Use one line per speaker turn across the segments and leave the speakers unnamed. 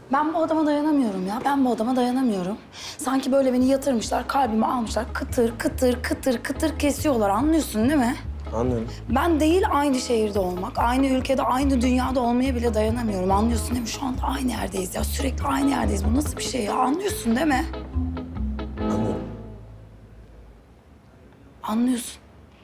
Ben bu adama dayanamıyorum ya. Ben bu adama dayanamıyorum. Sanki böyle beni yatırmışlar, kalbimi almışlar. Kıtır kıtır kıtır kıtır kesiyorlar. Anlıyorsun değil mi?
Anlıyorum.
Ben değil aynı şehirde olmak, aynı ülkede, aynı dünyada olmaya bile dayanamıyorum. Anlıyorsun değil mi? Şu anda aynı yerdeyiz ya. Sürekli aynı yerdeyiz. Bu nasıl bir şey ya? Anlıyorsun değil mi?
Anlıyorum.
Anlıyorsun.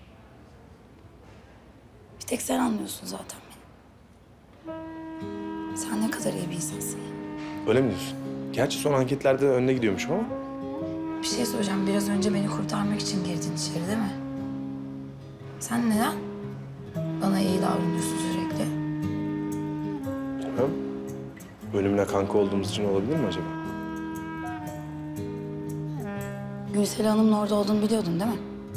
Bir tek sen anlıyorsun zaten beni. Sen ne kadar iyi bir insansın ya.
Öyle mi diyorsun? Gerçi son anketlerde önüne gidiyormuşum ama.
Bir şey söyleyeceğim. Biraz önce beni kurtarmak için girdin içeri değil mi? Sen neden bana iyi davranıyorsun sürekli?
Bilmem. Ölümle kanka olduğumuz için olabilir mi acaba?
Gülsel Hanım'ın orada olduğunu biliyordun değil mi?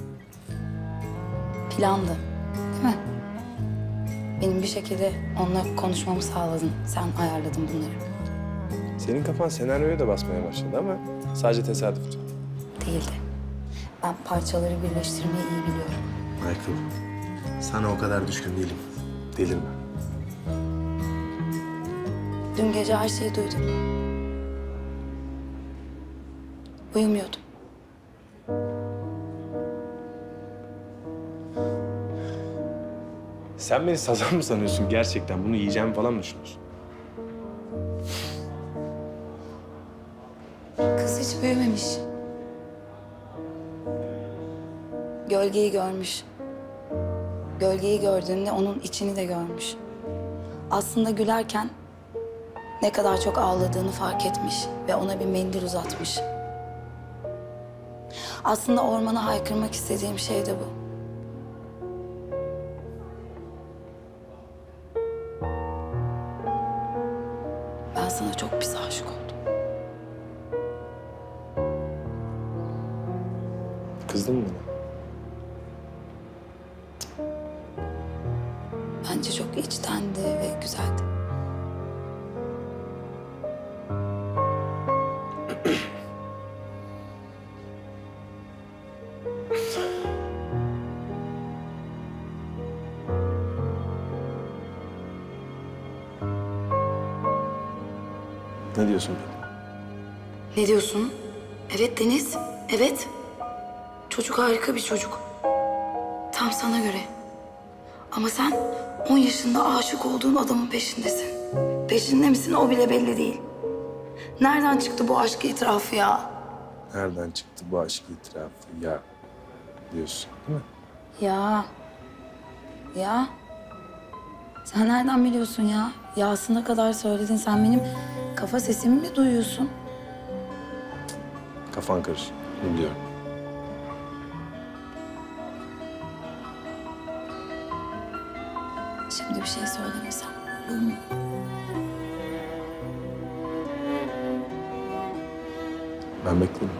Plandı, değil mi? Benim bir şekilde onunla konuşmamı sağladın. Sen ayarladın bunları.
Senin kafan senaryoya da basmaya başladı ama sadece tesadüftü.
Değildi. Ben parçaları birleştirmeyi iyi biliyorum.
Michael, sana o kadar düşkün değilim. Delirme.
Dün gece her şeyi duydum. Uyumuyordum.
Sen beni sazan mı sanıyorsun gerçekten? Bunu yiyeceğimi falan mı düşünüyorsun?
Kız hiç büyümemiş. Gölgeyi görmüş. Gölgeyi gördüğünde onun içini de görmüş. Aslında gülerken ne kadar çok ağladığını fark etmiş ve ona bir mendil uzatmış. Aslında ormana haykırmak istediğim şey de bu. Ben sana çok pis aşık oldum.
Kızdın mı bana?
Bence çok içtendi ve güzeldi.
Ne diyorsun peki?
Ne diyorsun? Evet Deniz, evet. Çocuk harika bir çocuk. Tam sana göre. Ama sen 10 yaşında aşık olduğun adamın peşindesin. Peşinde misin o bile belli değil. Nereden çıktı bu aşk itirafı ya?
Nereden çıktı bu aşk itirafı ya? Diyorsun değil mi?
Ya. Ya. Sen nereden biliyorsun ya? Yasına kadar söyledin. Sen benim kafa sesimi mi duyuyorsun?
Kafan karışık. Biliyorum.
Şimdi bir şey söylemesem olur mu?
Ben bekliyorum.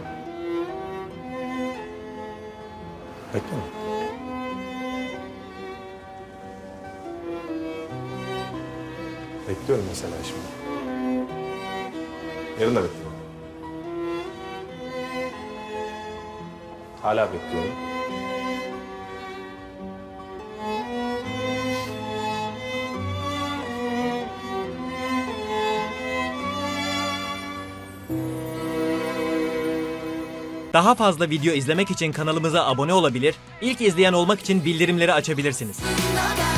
Bekleme. Bekliyorum mesela şimdi. Yarın da bekliyorum. Hala bekliyorum.
Daha fazla video izlemek için kanalımıza abone olabilir, ilk izleyen olmak için bildirimleri açabilirsiniz.